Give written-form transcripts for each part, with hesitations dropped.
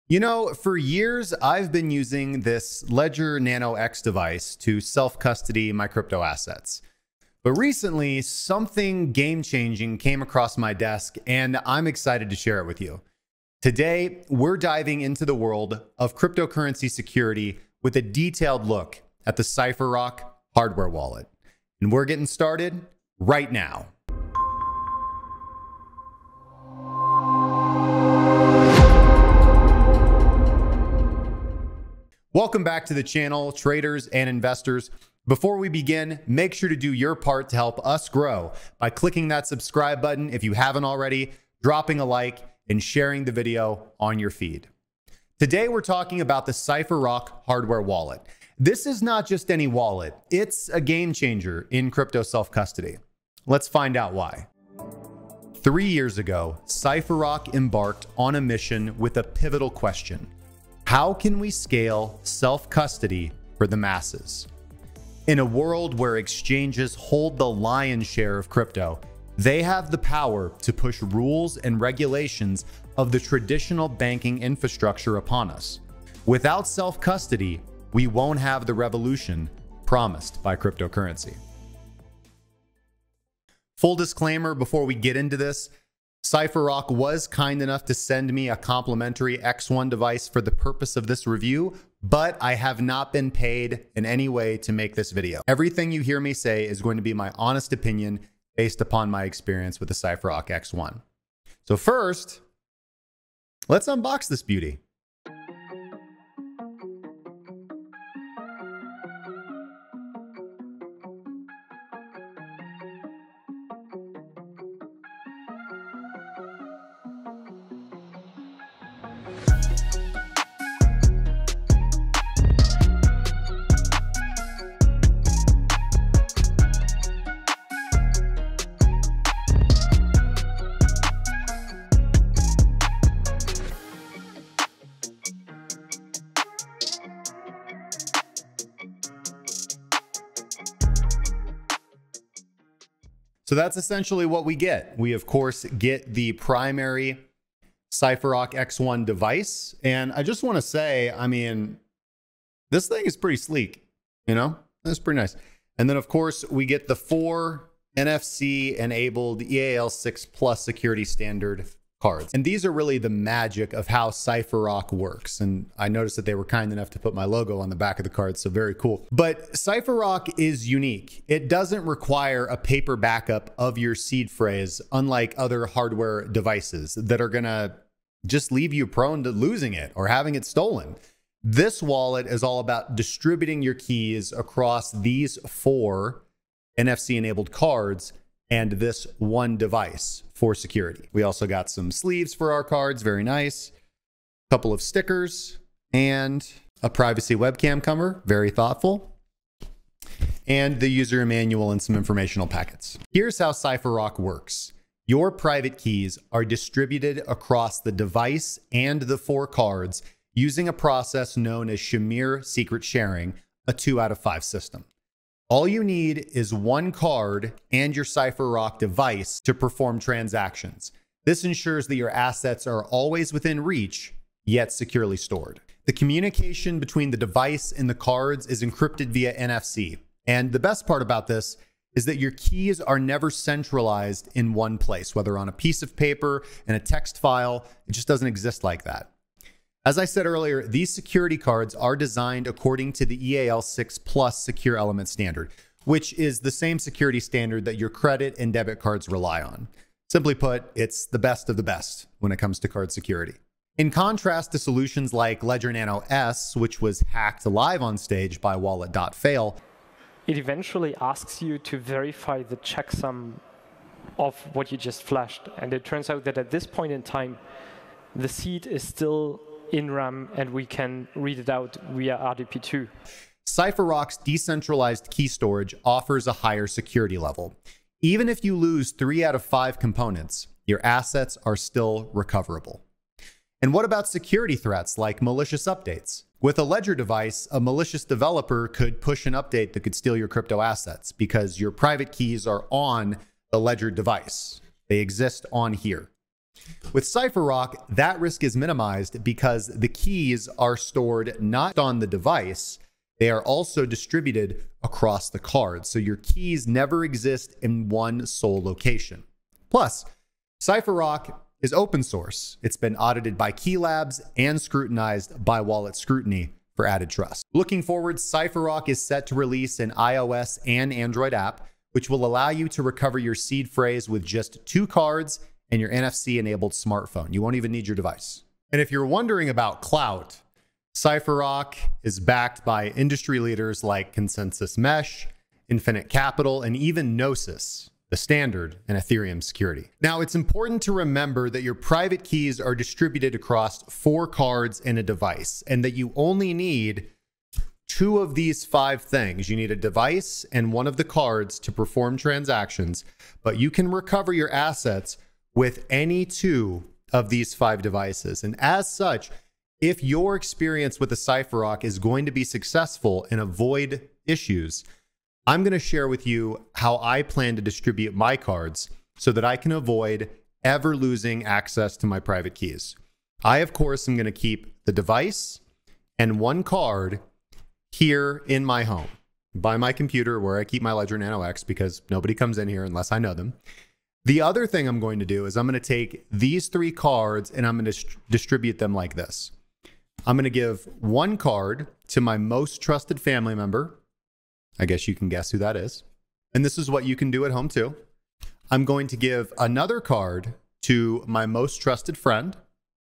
You know, for years, I've been using this Ledger Nano X device to self-custody my crypto assets. But recently, something game-changing came across my desk, and I'm excited to share it with you. Today, we're diving into the world of cryptocurrency security with a detailed look at the Cypherock Hardware Wallet. And we're getting started right now. Welcome back to the channel, traders and investors. Before we begin, make sure to do your part to help us grow by clicking that subscribe button if you haven't already, dropping a like, and sharing the video on your feed. Today, we're talking about the Cypherock Hardware Wallet. This is not just any wallet. It's a game changer in crypto self-custody. Let's find out why. 3 years ago, Cypherock embarked on a mission with a pivotal question. How can we scale self-custody for the masses? In a world where exchanges hold the lion's share of crypto, they have the power to push rules and regulations of the traditional banking infrastructure upon us. Without self-custody, we won't have the revolution promised by cryptocurrency. Full disclaimer before we get into this, Cypherock was kind enough to send me a complimentary X1 device for the purpose of this review, but I have not been paid in any way to make this video. Everything you hear me say is going to be my honest opinion based upon my experience with the Cypherock X1. So first, let's unbox this beauty. So that's essentially what we get. We, of course, get the primary Cypherock X1 device. And I just want to say, I mean, this thing is pretty sleek, you know? That's pretty nice. And then, of course, we get the 4 NFC-enabled EAL6 Plus security standard cards. And these are really the magic of how Cypherock works. And I noticed that they were kind enough to put my logo on the back of the card, so very cool. But Cypherock is unique. It doesn't require a paper backup of your seed phrase, unlike other hardware devices that are gonna just leave you prone to losing it or having it stolen. This wallet is all about distributing your keys across these 4 NFC-enabled cards and this one device for security. We also got some sleeves for our cards, very nice. A couple of stickers and a privacy webcam cover, very thoughtful. And the user manual and some informational packets. Here's how Cypherock works. Your private keys are distributed across the device and the 4 cards using a process known as Shamir secret sharing, a 2 out of 5 system. All you need is 1 card and your Cypherock device to perform transactions. This ensures that your assets are always within reach, yet securely stored. The communication between the device and the cards is encrypted via NFC. And the best part about this is that your keys are never centralized in one place, whether on a piece of paper, in a text file. It just doesn't exist like that. As I said earlier, these security cards are designed according to the EAL6 Plus secure element standard, which is the same security standard that your credit and debit cards rely on. Simply put, it's the best of the best when it comes to card security. In contrast to solutions like Ledger Nano S, which was hacked live on stage by Wallet.fail, it eventually asks you to verify the checksum of what you just flashed. And it turns out that at this point in time, the seed is still in RAM and we can read it out via RDP2. Cypherock's decentralized key storage offers a higher security level. Even if you lose 3 out of 5 components, your assets are still recoverable. And what about security threats like malicious updates? With a Ledger device, a malicious developer could push an update that could steal your crypto assets because your private keys are on the Ledger device. They exist on here. With Cypherock, that risk is minimized because the keys are stored not on the device, they are also distributed across the card. So your keys never exist in one sole location. Plus, Cypherock is open source. It's been audited by KeyLabs and scrutinized by Wallet Scrutiny for added trust. Looking forward, Cypherock is set to release an iOS and Android app, which will allow you to recover your seed phrase with just 2 cards and your NFC-enabled smartphone. You won't even need your device. And if you're wondering about clout, Cypherock is backed by industry leaders like Consensus Mesh, Infinite Capital, and even Gnosis, the standard in Ethereum security. Now, it's important to remember that your private keys are distributed across 4 cards in a device, and that you only need 2 of these 5 things. You need a device and 1 of the cards to perform transactions, but you can recover your assets with any 2 of these 5 devices. And as such, if your experience with the Cypherock is going to be successful and avoid issues, I'm going to share with you how I plan to distribute my cards so that I can avoid ever losing access to my private keys. I, of course, am going to keep the device and 1 card here in my home by my computer where I keep my Ledger Nano X, because nobody comes in here unless I know them. The other thing I'm going to do is I'm going to take these 3 cards and I'm going to distribute them like this. I'm going to give 1 card to my most trusted family member. I guess you can guess who that is. And this is what you can do at home too. I'm going to give another card to my most trusted friend.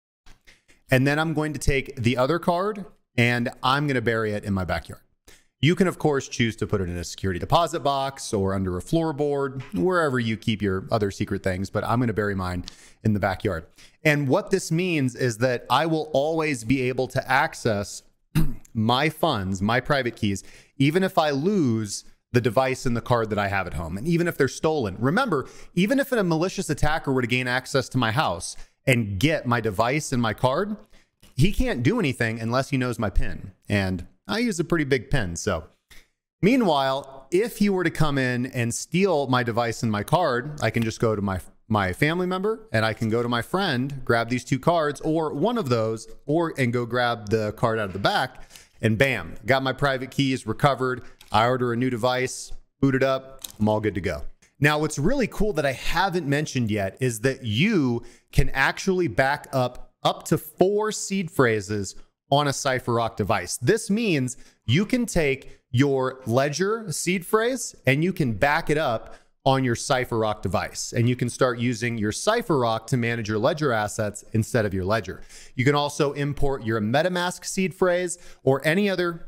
And then I'm going to take the other card and I'm going to bury it in my backyard. You can, of course, choose to put it in a security deposit box or under a floorboard, wherever you keep your other secret things, but I'm going to bury mine in the backyard. And what this means is that I will always be able to access my funds, my private keys, even if I lose the device and the card that I have at home, and even if they're stolen. Remember, even if a malicious attacker were to gain access to my house and get my device and my card, he can't do anything unless he knows my PIN. And I use a pretty big PIN. So meanwhile, if he were to come in and steal my device and my card, I can just go to my family member and I can go to my friend, grab these 2 cards or 1 of those, and go grab the card out of the back, and bam, got my private keys recovered. I order a new device, boot it up, I'm all good to go. Now, what's really cool that I haven't mentioned yet is that you can actually back up to 4 seed phrases on a Cypherock device. This means you can take your Ledger seed phrase and you can back it up on your Cypherock device, and you can start using your Cypherock to manage your Ledger assets instead of your Ledger. You can also import your MetaMask seed phrase or any other,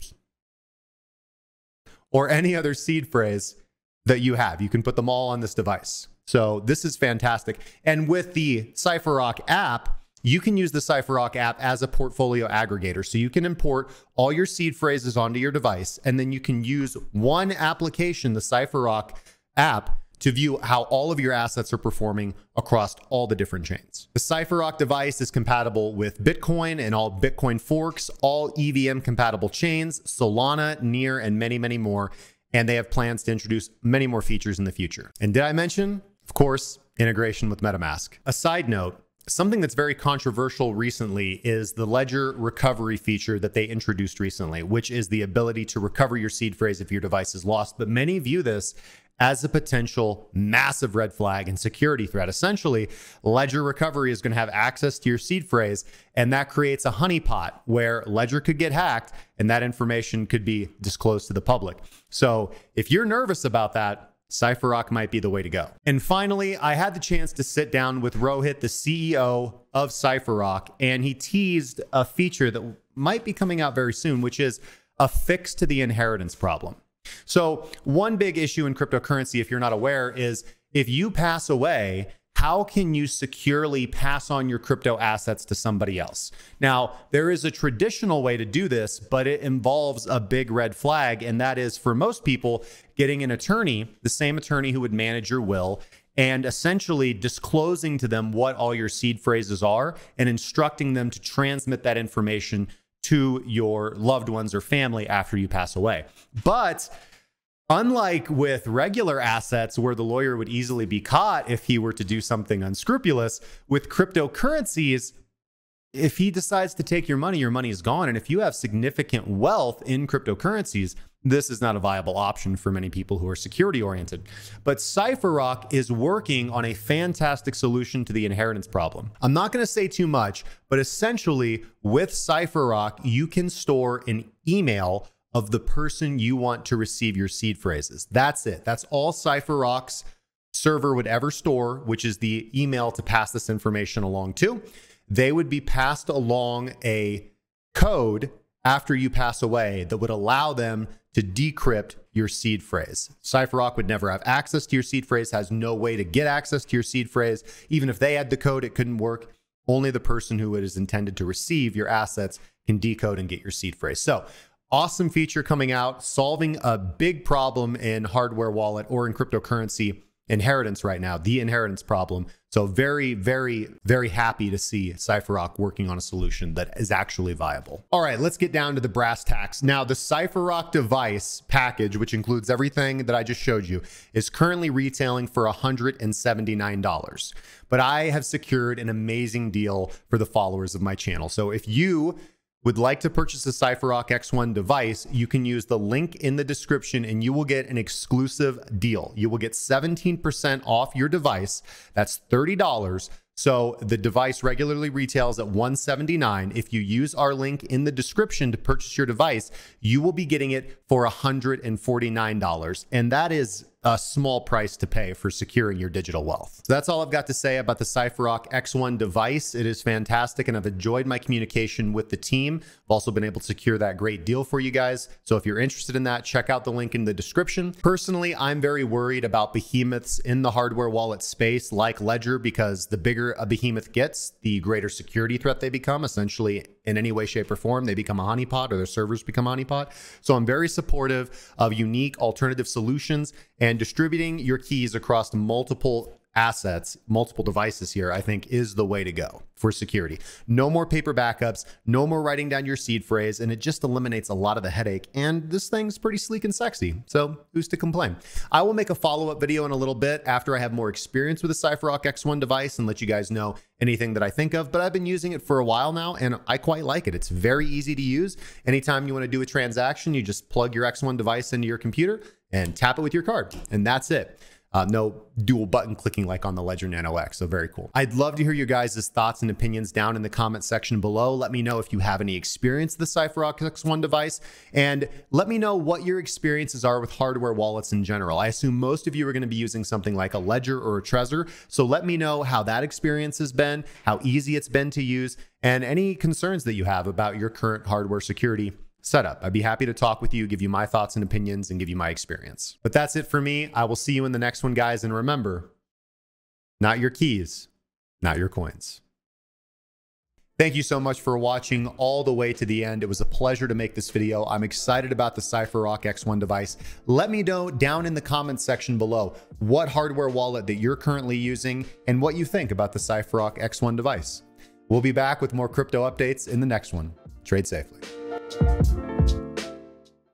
seed phrase that you have. You can put them all on this device. So this is fantastic. And with the Cypherock app, you can use the Cypherock app as a portfolio aggregator. So you can import all your seed phrases onto your device, and then you can use one application, the Cypherock app, to view how all of your assets are performing across all the different chains. The Cypherock device is compatible with Bitcoin and all Bitcoin forks, all EVM compatible chains, Solana, Near, and many, many more. And they have plans to introduce many more features in the future. And did I mention, of course, integration with MetaMask? A side note, something that's very controversial recently is the Ledger recovery feature that they introduced recently, which is the ability to recover your seed phrase if your device is lost. But many view this as a potential massive red flag and security threat. Essentially, Ledger recovery is going to have access to your seed phrase, and that creates a honeypot where Ledger could get hacked and that information could be disclosed to the public. So if you're nervous about that, Cypherock might be the way to go. And finally, I had the chance to sit down with Rohit, the CEO of Cypherock, and he teased a feature that might be coming out very soon, which is a fix to the inheritance problem. So one big issue in cryptocurrency, if you're not aware, is if you pass away, how can you securely pass on your crypto assets to somebody else? Now, there is a traditional way to do this, but it involves a big red flag, and that is, for most people, getting an attorney, the same attorney who would manage your will, and essentially disclosing to them what all your seed phrases are and instructing them to transmit that information to your loved ones or family after you pass away. But Unlike with regular assets where the lawyer would easily be caught if he were to do something unscrupulous, with cryptocurrencies, if he decides to take your money is gone. And if you have significant wealth in cryptocurrencies, this is not a viable option for many people who are security oriented. But Cypherock is working on a fantastic solution to the inheritance problem. I'm not going to say too much, but essentially with Cypherock, you can store an email of the person you want to receive your seed phrases. That's it. That's all Cypherock's server would ever store, which is the email to pass this information along to. They would be passed along a code after you pass away that would allow them to decrypt your seed phrase. Cypherock would never have access to your seed phrase, has no way to get access to your seed phrase. Even if they had the code, it couldn't work. Only the person who it is intended to receive your assets can decode and get your seed phrase. So awesome feature coming out, solving a big problem in hardware wallet or in cryptocurrency inheritance right now, the inheritance problem. So very, very, very happy to see Cypherock working on a solution that is actually viable. All right, let's get down to the brass tacks. Now, the Cypherock device package, which includes everything that I just showed you, is currently retailing for $179. But I have secured an amazing deal for the followers of my channel. So if you would like to purchase a Cypherock X1 device, you can use the link in the description and you will get an exclusive deal. You will get 17% off your device. That's $30. So the device regularly retails at $179. If you use our link in the description to purchase your device, you will be getting it for $149. And that is a small price to pay for securing your digital wealth. So that's all I've got to say about the Cypherock X1 device. It is fantastic and I've enjoyed my communication with the team. I've also been able to secure that great deal for you guys. So if you're interested in that, check out the link in the description. Personally, I'm very worried about behemoths in the hardware wallet space like Ledger, because the bigger a behemoth gets, the greater security threat they become. Essentially, in any way, shape, or form, they become a honeypot, or their servers become a honeypot. So I'm very supportive of unique alternative solutions, and distributing your keys across multiple assets, multiple devices here, I think is the way to go for security. No more paper backups, no more writing down your seed phrase, and it just eliminates a lot of the headache. And this thing's pretty sleek and sexy, so who's to complain? I will make a follow-up video in a little bit after I have more experience with the Cypherock X1 device and let you guys know anything that I think of, but I've been using it for a while now and I quite like it. It's very easy to use. Anytime you want to do a transaction, you just plug your X1 device into your computer and tap it with your card, and that's it. No dual button clicking like on the Ledger Nano X. So very cool. I'd love to hear you guys' thoughts and opinions down in the comment section below. Let me know if you have any experience with the Cypherock X1 device, and let me know what your experiences are with hardware wallets in general. I assume most of you are going to be using something like a Ledger or a Trezor. So let me know how that experience has been, how easy it's been to use, and any concerns that you have about your current hardware security setup. I'd be happy to talk with you, give you my thoughts and opinions, and give you my experience. But that's it for me. I will see you in the next one, guys. And remember, not your keys, not your coins. Thank you so much for watching all the way to the end. It was a pleasure to make this video. I'm excited about the Cypherock X1 device. Let me know down in the comments section below what hardware wallet that you're currently using and what you think about the Cypherock X1 device. We'll be back with more crypto updates in the next one. Trade safely.